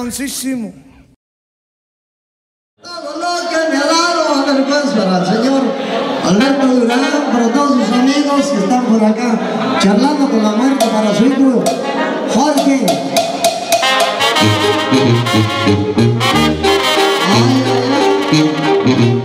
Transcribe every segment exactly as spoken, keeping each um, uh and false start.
perroncísimo. Todo lo que me ha dado, a ver, pues, para el señor Alberto Durán, para todos sus amigos que están por acá charlando con la muerte, para su hijo Jorge. Ay, ay, ay.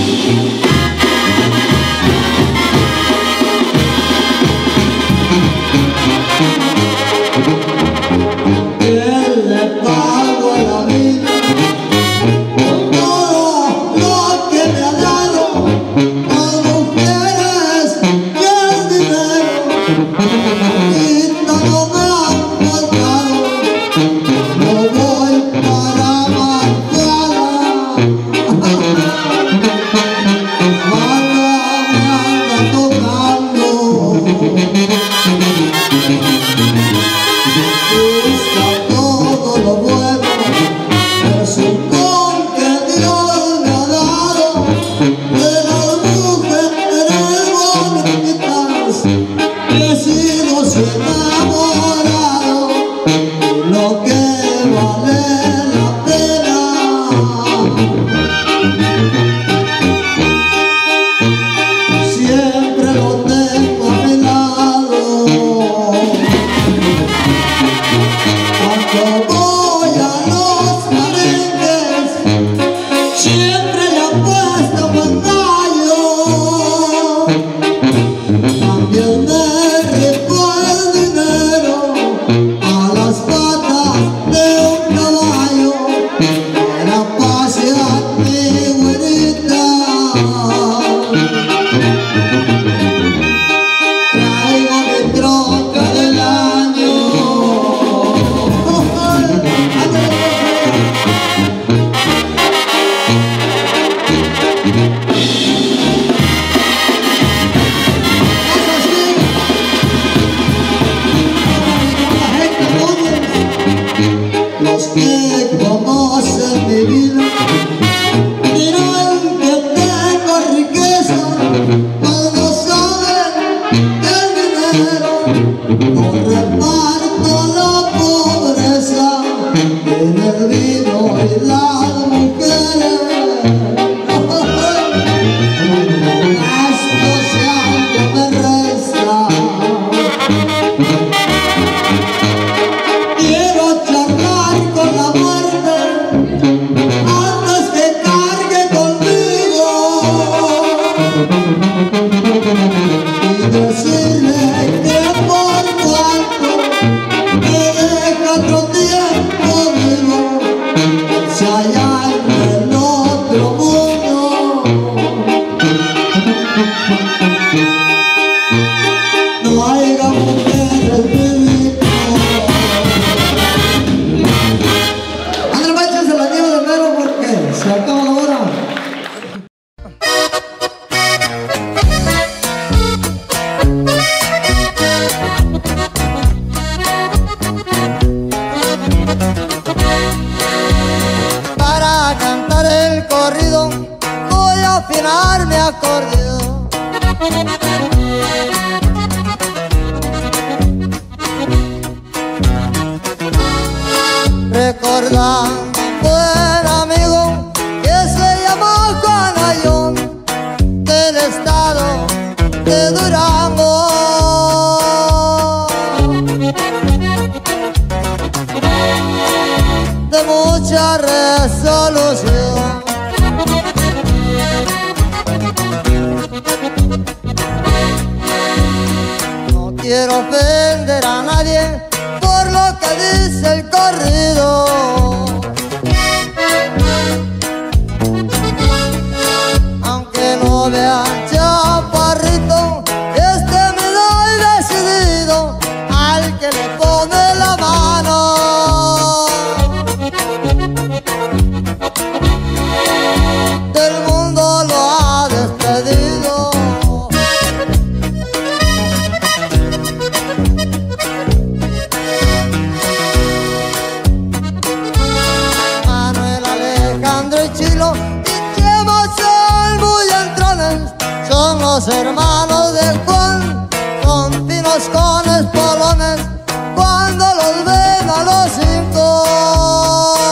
Hermanos de Juan, con pinos, con espolones, cuando los ven a los cinco.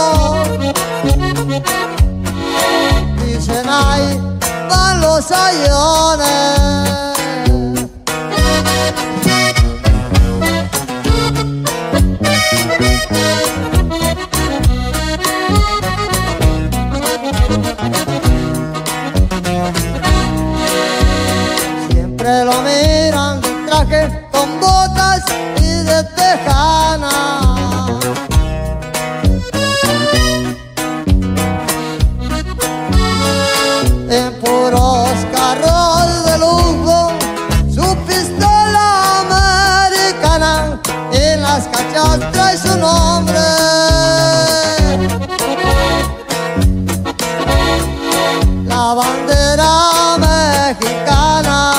los ayones. Siempre lo miran de traje con botas y de tejana. En puros carros de lujo, su pistola americana, en las cachas trae su nombre. La bandera mexicana.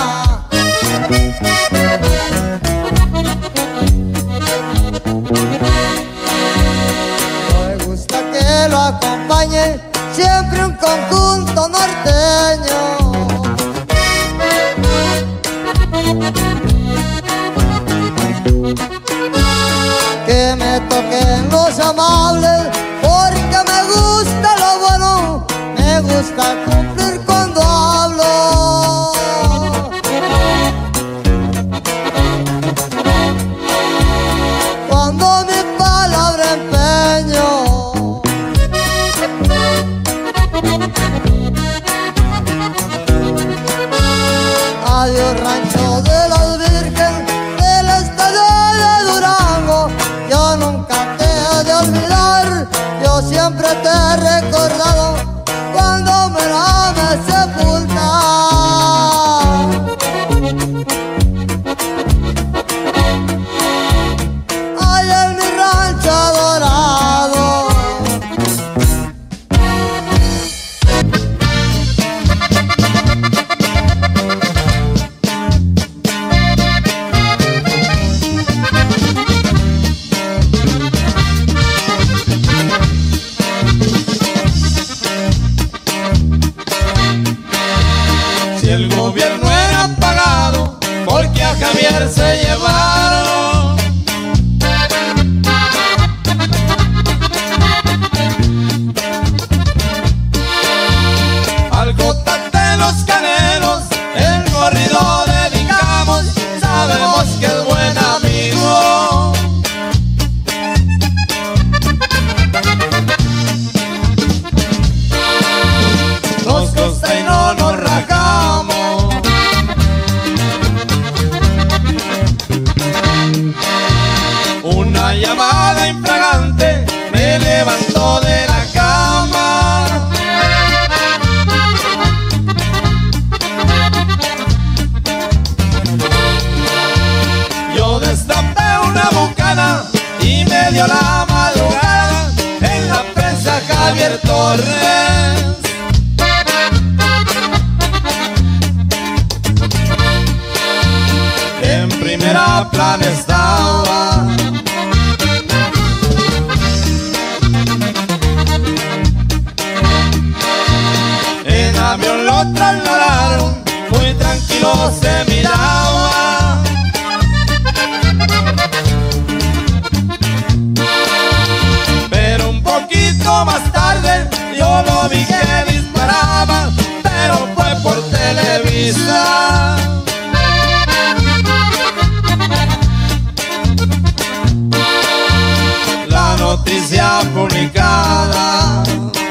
Me gusta que lo acompañe siempre un conjunto norteño. Que me toquen los amables, porque me gusta lo bueno, me gusta cumplir cuando hablo. Cuando mi palabra empeño. Adiós rancho de las Virgen del estado de Durango. Yo nunca te he de olvidar, yo siempre te he recordado cuando me la me sepulta. Allá en mi rancho adorado. Si el gobierno era pagado, porque a Javier se llevaron. Al Jota de los Canelos, el corrido dedicamos, sabemos que es buen amigo. Nos costa y no nos rajamos. Una llamada infragante me levantó de la cama. Yo destapé una bucana y me dio la madrugada en la presa Javier Torres. En primera plana estaba. En avión lo trasladaron, muy tranquilo se miraba. Pero un poquito más tarde yo lo vi que disparaba, pero fue por Televisa. La noticia publicada.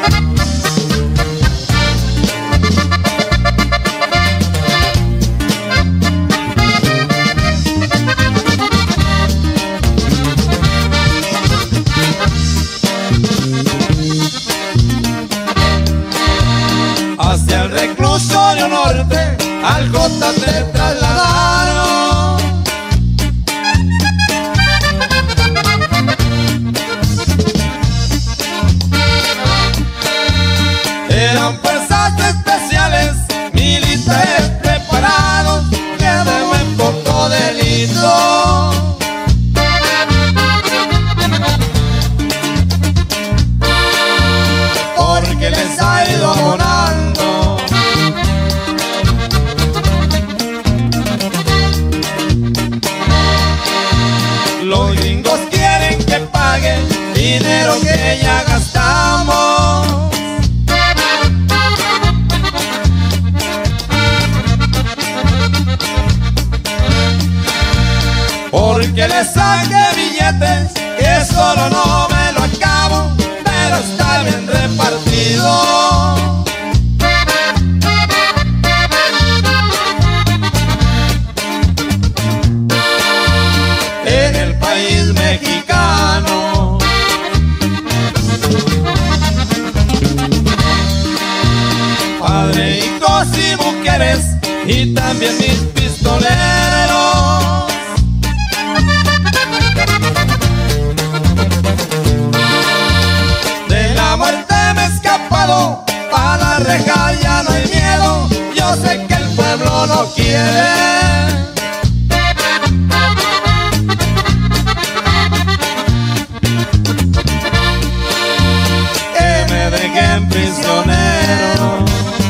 Hacia el reclusorio norte, al Jota te trasladaron. Eran fuerzas especiales, militares preparados, que de buen poco delito. Porque les ha ido abonando. que saque billetes, que solo no me lo acabo, pero está bien repartido. En el país mexicano, padre, hijos y mujeres, y también mis pistoleros. De la muerte me he escapado, a la reja ya no hay miedo, yo sé que el pueblo no quiere que me dejen prisionero.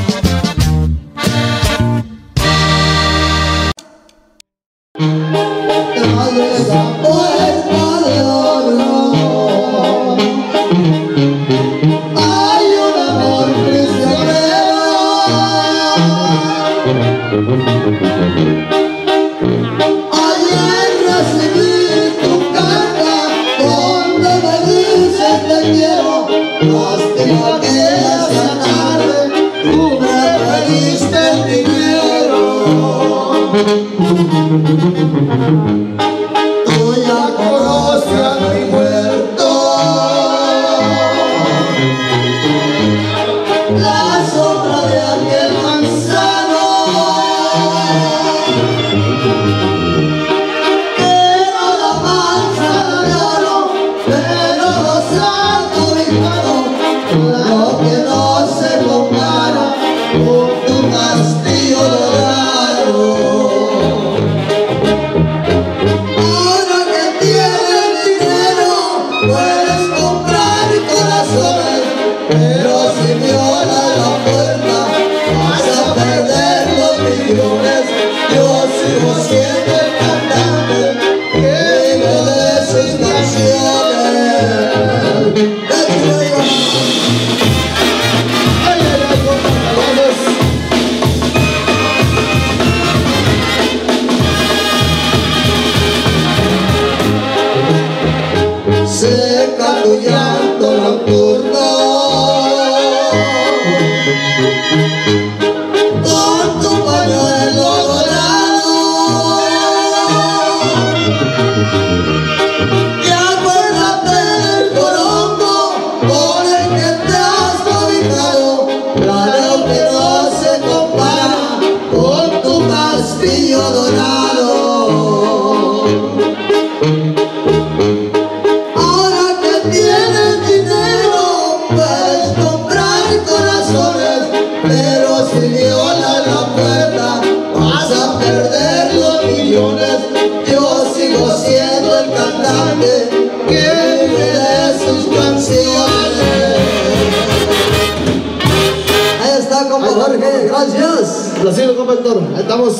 Gracias. Lo sigo, compa Héctor. Ahí estamos.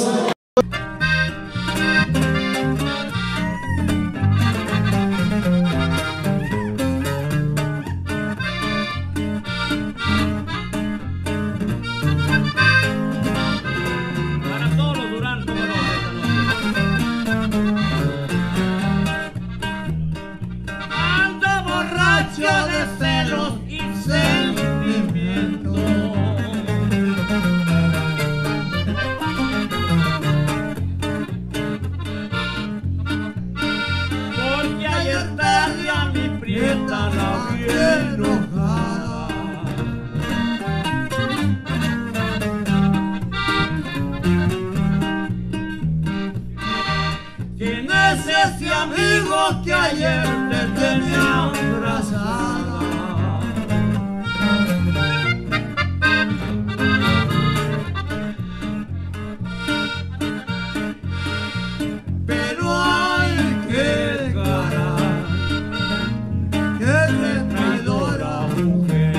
Para todos los Durán, como no, ando borracho de celos y sentimientos. Prieta la vi enojada, ¿quién es ese amigo que ayer te tenía abrazada? Pero ay, qué cara, qué traidora mujer.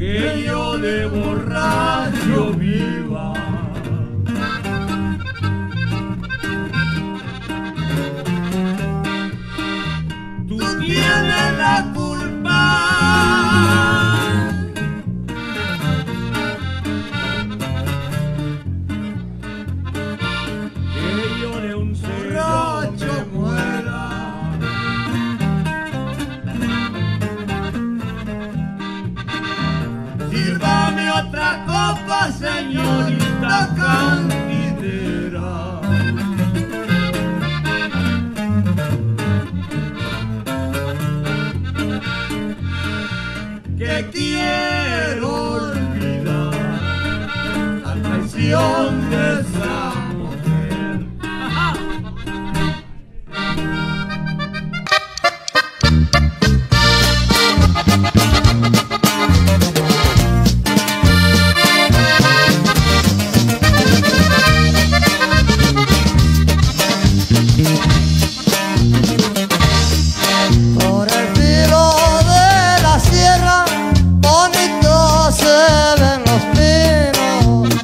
que yo de borracho viva. Tú tienes la culpa que yo de un borracho muera. Sírvame otra copa, señorita candidera. Que quiero olvidar la traición de esa mujer. Por el filo de la sierra, bonitos se ven los pinos.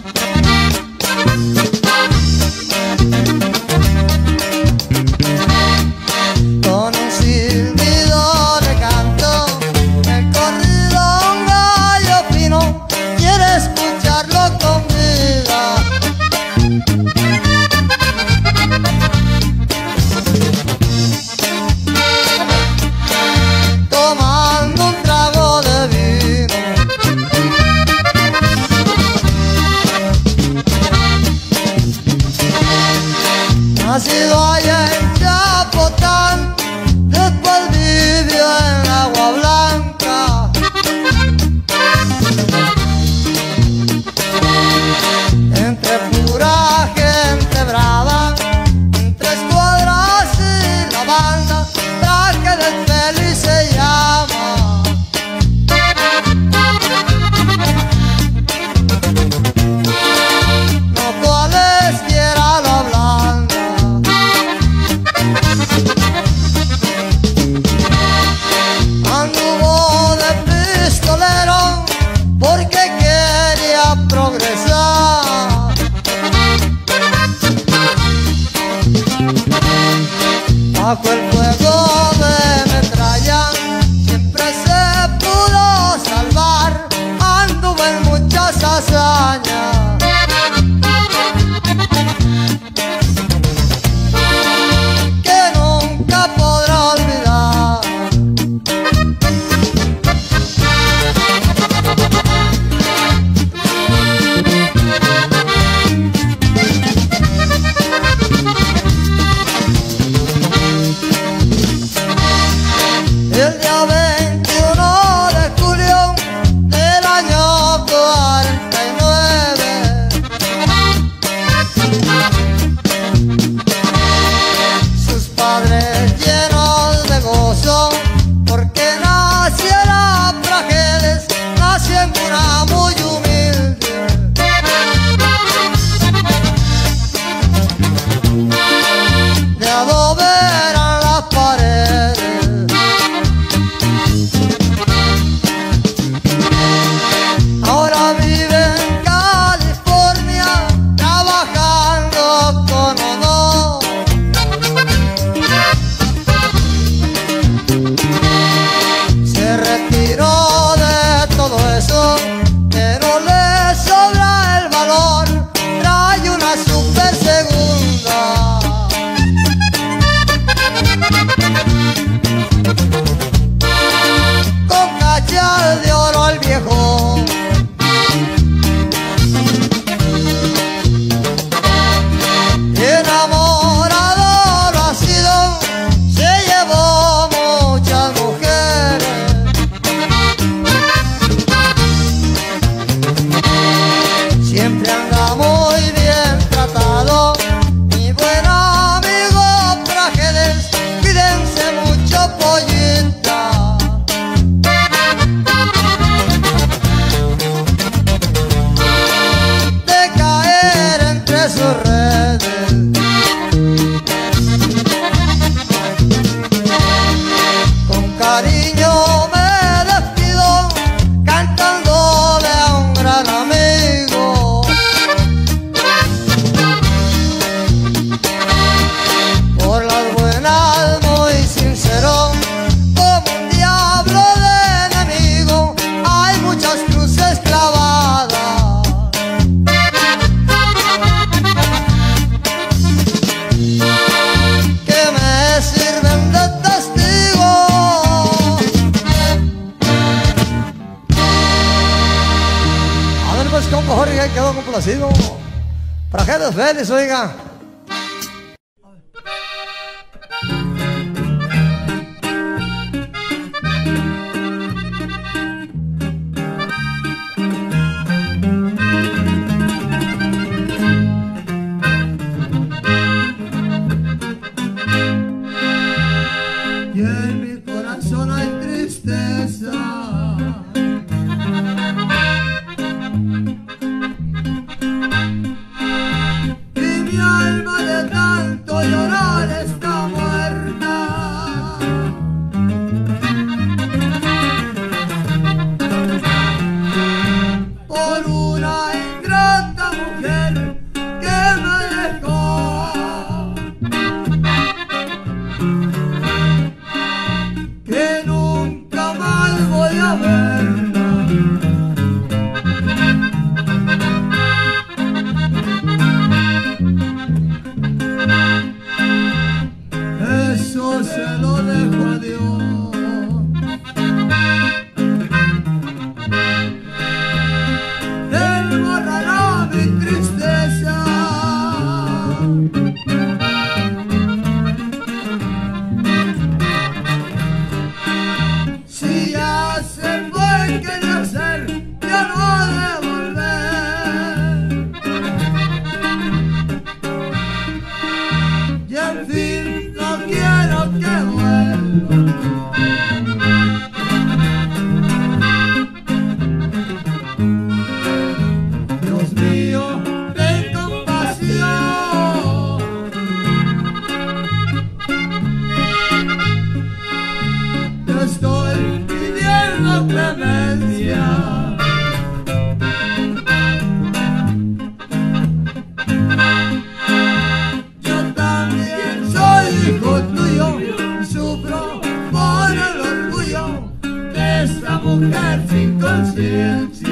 Con un silbido le canto el corrido a un gallo fino. Quiere escucharlo con vida. Tomando un trago de vino, nacido allá en Chapotán, después vivió en Agua Blanca. Entre pura gente brava, entre escuadras y la banda, traje del feliz se llama. No cualesquiera la blanda. Anduvo de pistolero porque quería progresar. Bajo el fuego de metralla siempre se pudo salvar. Anduvo en muchas hazañas que nunca podrá olvidar. El día veintiuno de julio del año cuarenta y nueve, sus padres llenos de gozo porque naciera Prajedes, nació en cuna muy humilde. De adobe eran las paredes. Ahora vive en California trabajando con honor. Se retiró de todo eso, pero le sobra el valor. Trae una super segunda. Con cachas de oro al viejo. Enamorado lo ha sido, se llevó muchas mujeres. Siempre anda muy bien tratado, mi buen amigo Prajedes, cuídense mucho pollita. De caer entre sus redes. Con cariño me despido cantando quedó complacido. Para Jerez Félix, oiga. Y en mi corazón hay tristeza, y mi alma de tanto llorar está muerta. Por una ingrata mujer que me dejó, que nunca más voy a verla. Eso se lo dejo a Dios. Él borrará mi tristeza. Si ya se fue, ¿qué de hacer? Ya no ha de volver. Y en fin, no quiero que vuelva. Dios mío, ten compasión. Te estoy pidiendo clemencia. Yo también soy hijo tuyo y sufro por el orgullo de esta mujer sin conciencia.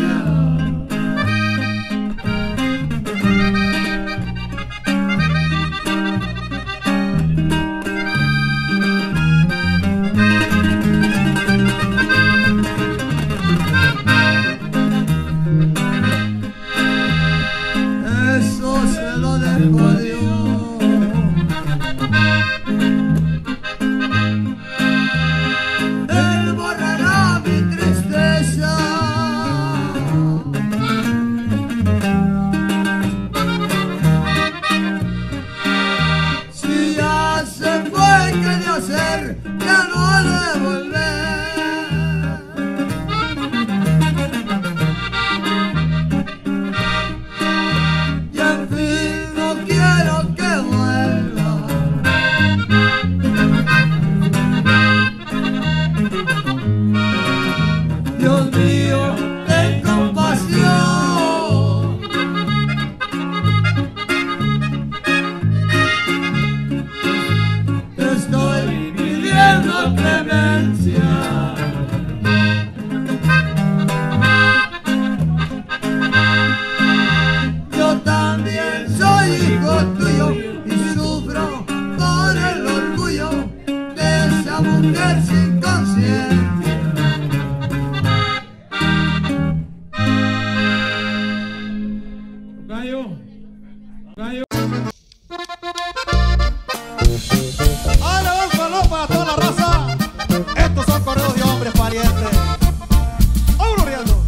Eso se lo dejo a Dios. Él borrará mi tristeza. Si ya se fue, ¿qué de hacer? Ya no ha de volver. Y en fin, no quiero que vuelva. Dios mío, ten compasión. Te estoy pidiendo clemencia. Yo también soy hijo tuyo y sufro por el orgullo de esa mujer sin conciencia. Gallo, gallo. Ahora un saludo para toda la raza. Estos son correos de hombres parientes. ¡Vámonos riendo!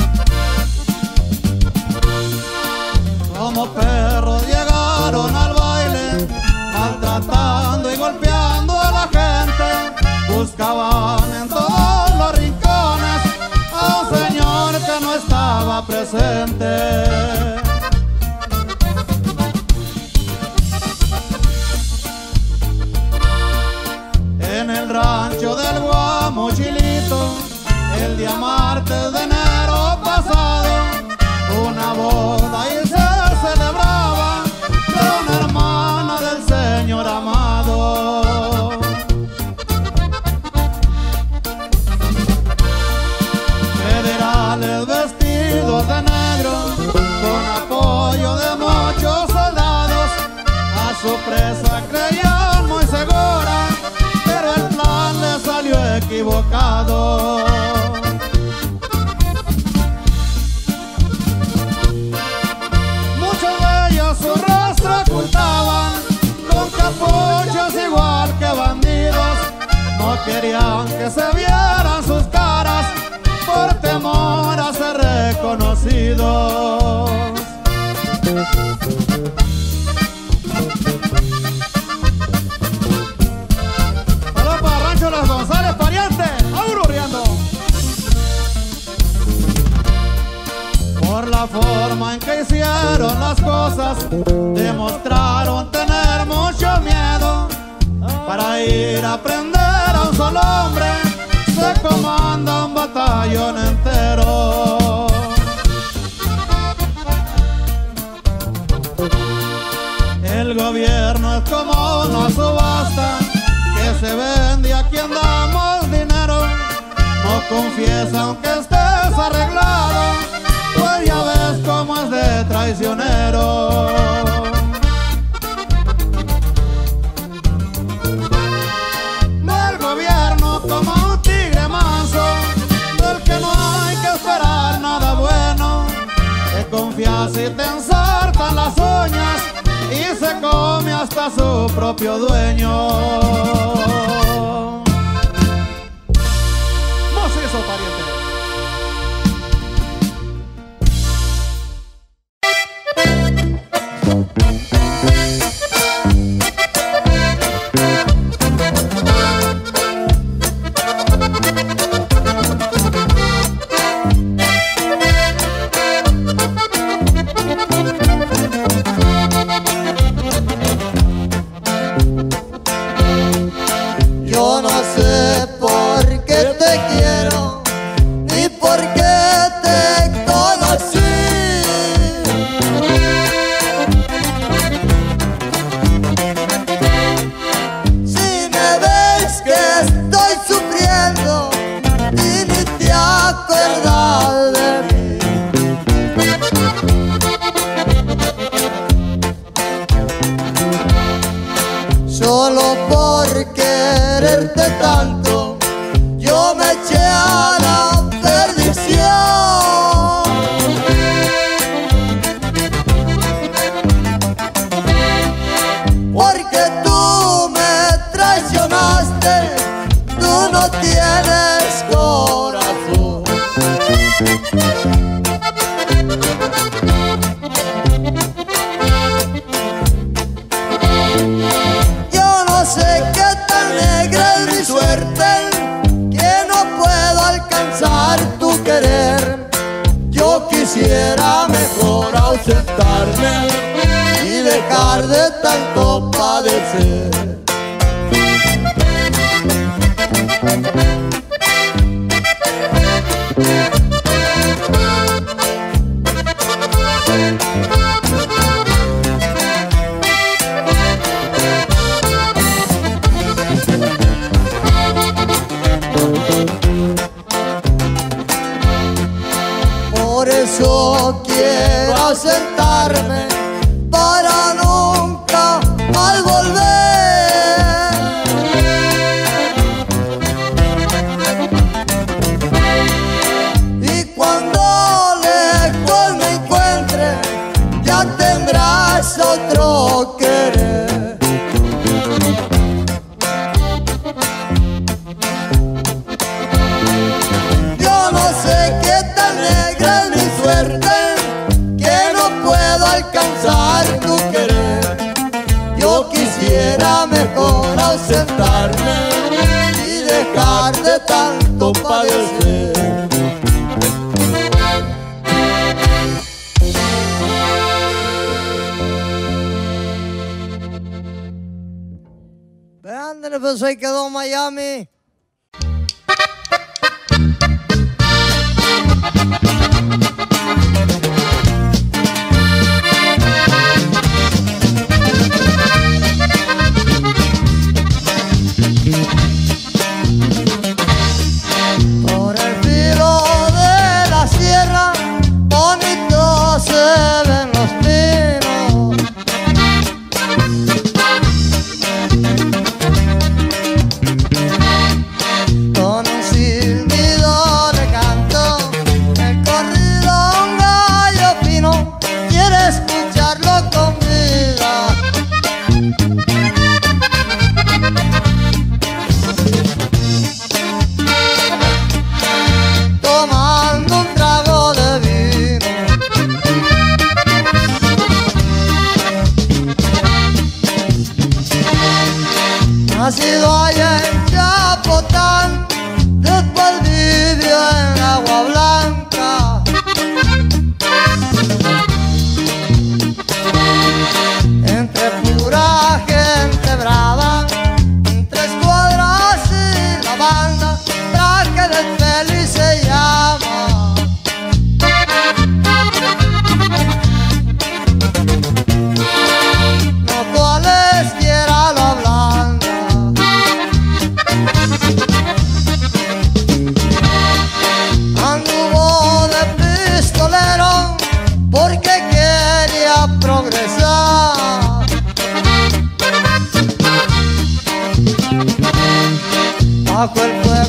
Como perros llegaron al baile, maltratando y golpeando a la gente. Buscaban en todos los rincones a un señor que no estaba presente. En el rancho del Guamuchilito, el día martes de enero pasado, una boda y se celebraba de una hermana del Señor amado. Federales vestidos de negro, con apoyo de muchos soldados, a su presa creían muy segura, pero el plan le salió equivocado. querían que se vieran sus caras por temor a ser reconocidos. Saludos para Rancho Las González, pariente, aururiando. Por la forma en que hicieron las cosas, demostraron tener mucho miedo. Para ir a prender a un solo hombre, se comanda un batallón entero. El gobierno es como una subasta que se vende y a quien damos dinero. No confiesa aunque estés arreglado, pues ya ves cómo es de traicionero. Del gobierno como un tigre manso, del que no hay que esperar nada bueno. Te confías y te ensartan las uñas y se come hasta su propio dueño. Macizo, pariente. Yo no sé por qué te quiero, ni por qué te conocí. Si me ves que estoy sufriendo y ni te acuerdas de mí. Solo por quererte tanto, yo me eché a la perdición. Porque tú me traicionaste, tú no tienes corazón. Yo no sé qué tan negra es mi suerte, que no puedo alcanzar tu querer. Yo quisiera mejor ausentarme y dejar de tanto padecer. Por eso quiero ausentarme para nunca más volver. Y cuando lejos me encuentre, ya tendrás otro querer. Yo no sé qué tan negra es mi suerte, que no puedo alcanzar tu querer. Yo quisiera mejor ausentarme y dejar de tanto padecer. Vean, pues ahí quedó Miami. Por el filo de la sierra, bonitos se ven los pinos.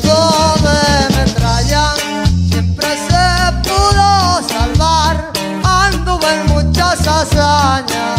fuego de metralla siempre se pudo salvar, anduvo en muchas hazañas.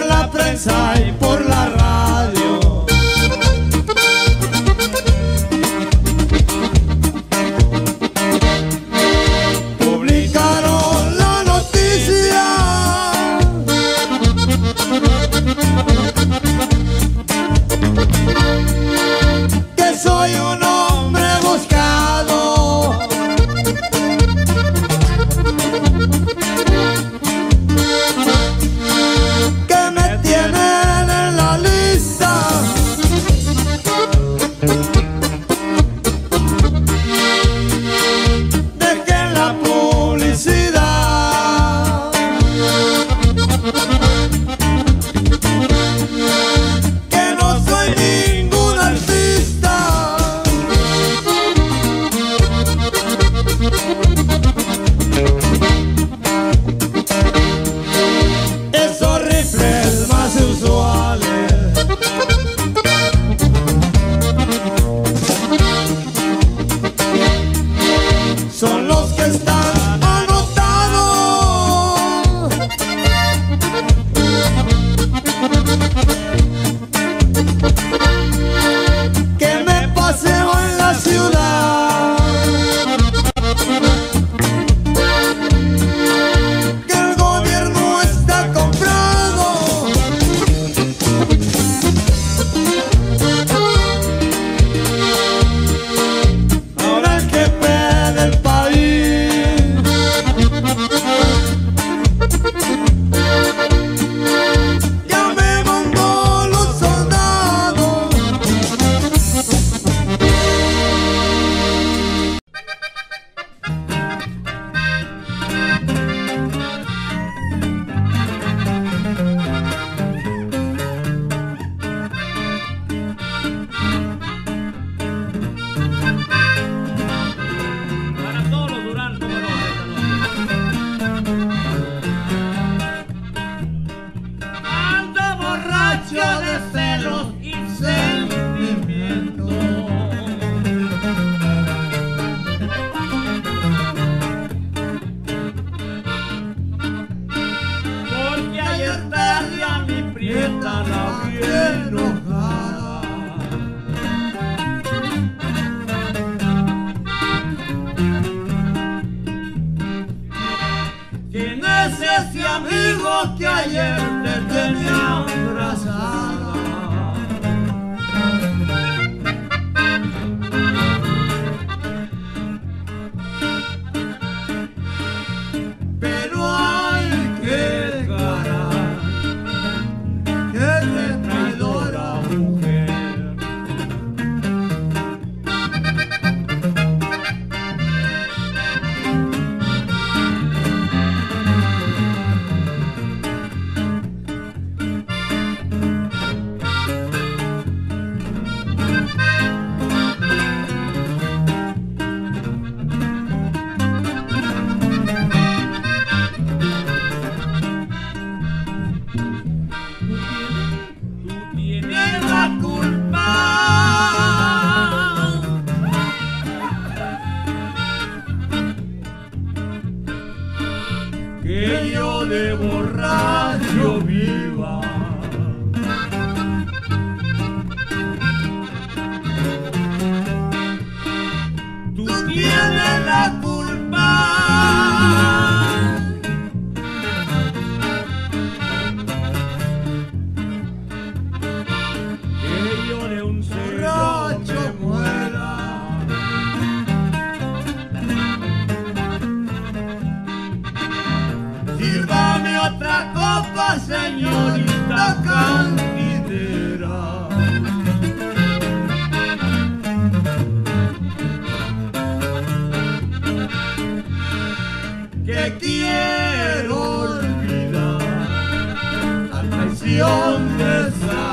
por la prensa y por la radio. Publicaron la noticia que soy un hombre buscado, que me tienen en la lista de que en la publicidad que no soy ningún artista. Esos rifles más usuales son los que están anotados, que me paseo en la ciudad, que el gobierno está comprado, ahora el jefe del país ya me mandó los soldados. Para todos los Durán, como no, ando borracho de celos y sentimientos, porque ayer tarde a mi prieta la vi enojada. ¿Quién es ese amigo que ayer te tenía abrazada? Pero ay, qué caray, qué traidora mujer. Tú tienes la culpa que yo de borracho viva. Tú tienes la culpa que yo de un borracho muera. Sírvame otra copa, señorita candidera, que quiero olvidar la traición de esa